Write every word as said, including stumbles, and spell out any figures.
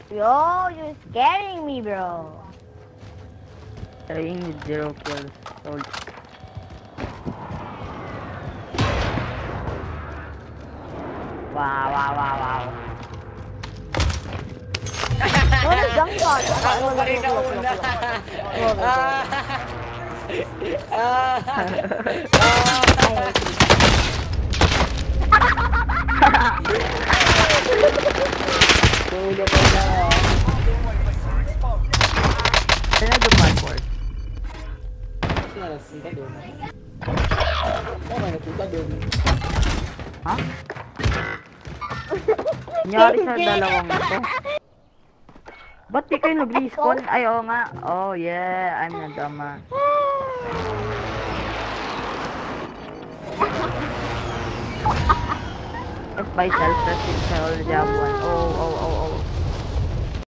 Yo, you're scaring me, bro. Trying with zero kills. Told. Wow, wow, wow, wow. No, no, jump shot. Ako pa rin nauna. Ah. Ah. Tulog ko na. Ano yung passport? Sinalasing ka doon. Oh, may napunta doon. Ha? Nangyari sa dalawang ito. Ba't di kayo nag-respawn? Ay, oo nga. Oh, yeah. I'm nadama. If by self-resist, I already have one. Oh, oh, oh, oh.